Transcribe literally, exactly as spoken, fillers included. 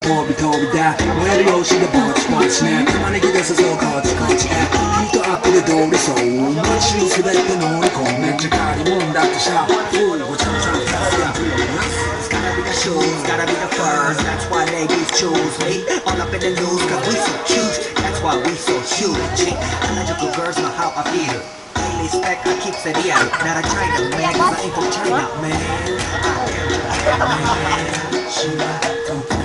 飛び飛びだ燃えるよしでぼちぼちね招き出すぞこっちこっちへヒートアップで通りそう街の全て乗り込むめっちゃ借り物だってさおいごちゃごちゃごちゃ It's gotta be the shoes, gotta be the furs. That's why ladies choose me. All up in the news, cause we so cute. That's why we so huge. Allergical girls know how I feel. Daily spec, I keep it real. Not a China man, cause I ain't from China, man. I am a man.